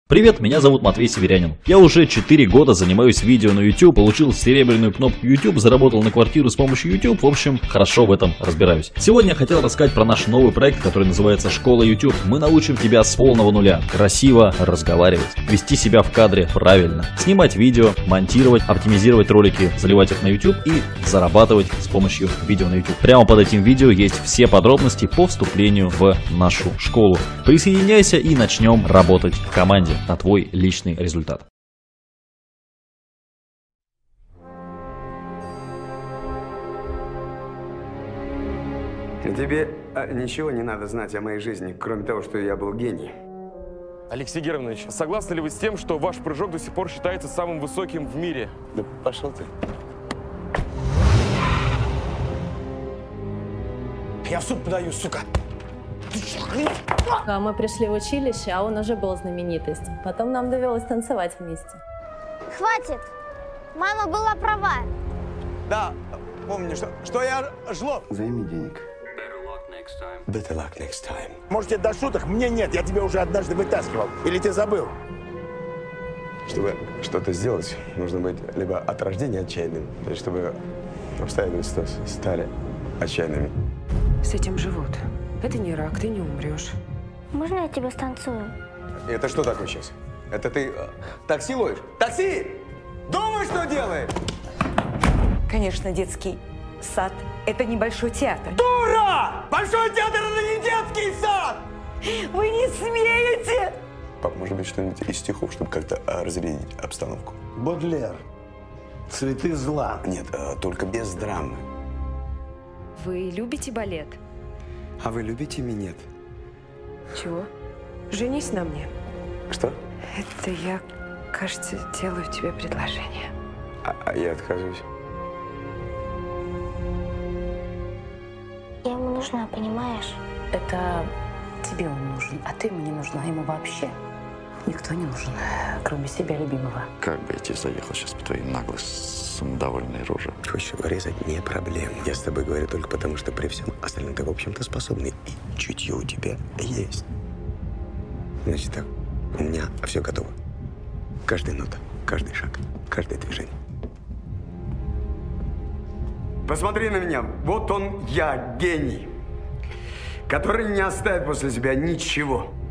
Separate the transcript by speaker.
Speaker 1: Привет, меня зовут Матвей Северянин. Я уже 4 года занимаюсь видео на YouTube, получил серебряную кнопку YouTube, заработал на квартиру с помощью YouTube, в общем, хорошо в этом разбираюсь. Сегодня я хотел рассказать про наш новый проект, который называется «Школа YouTube». Мы научим тебя с полного нуля красиво разговаривать, вести себя в кадре правильно, снимать видео, монтировать, оптимизировать ролики, заливать их на YouTube и зарабатывать с помощью видео на YouTube. Прямо под этим видео есть все подробности по вступлению в нашу школу. Присоединяйся и начнем работать в команде на твой личный результат.
Speaker 2: Тебе ничего не надо знать о моей жизни, кроме того, что я был гений.
Speaker 3: Алексей Германович, согласны ли вы с тем, что ваш прыжок до сих пор считается самым высоким в мире?
Speaker 2: Да пошел ты.
Speaker 4: Я в суд подаю, сука!
Speaker 5: А мы пришли в училище, а он уже был знаменитостью. Потом нам довелось танцевать вместе.
Speaker 6: Хватит! Мама была права.
Speaker 4: Да, помню, что я жлоб.
Speaker 2: Займи денег.
Speaker 4: Better luck next time. Может, тебе до шуток? Мне нет, я тебя уже однажды вытаскивал. Или ты забыл?
Speaker 2: Чтобы что-то сделать, нужно быть либо от рождения отчаянным, то есть чтобы обстоятельства стали отчаянными.
Speaker 7: С этим живут. Это не рак, ты не умрешь.
Speaker 6: Можно я тебя станцую?
Speaker 2: Это что такое сейчас? Это ты такси ловишь? Такси! Думай, что делаешь!
Speaker 7: Конечно, детский сад – это небольшой театр.
Speaker 4: Дура! Большой театр – это не детский сад!
Speaker 7: Вы не смеете!
Speaker 2: Пап, может быть, что-нибудь из стихов, чтобы как-то разрядить обстановку?
Speaker 4: Бодлер. Цветы зла.
Speaker 2: Нет, только без драмы.
Speaker 7: Вы любите балет?
Speaker 2: А вы любите минет?
Speaker 7: Чего? Женись на мне.
Speaker 2: Что?
Speaker 7: Это я, кажется, делаю тебе предложение.
Speaker 2: А я откажусь.
Speaker 6: Я ему нужна, понимаешь?
Speaker 8: Это тебе он нужен, а ты ему не нужна, ему вообще никто не нужен, кроме себя любимого.
Speaker 9: Как бы я тебе заехал сейчас по твоей наглой, самодовольной роже.
Speaker 2: Хочешь вырезать не проблема. Я с тобой говорю только потому, что при всем остальном ты, в общем-то, способный. И чутье у тебя есть. Значит так, у меня все готово. Каждая нота, каждый шаг, каждое движение. Посмотри на меня. Вот он, я, гений, который не оставит после себя ничего.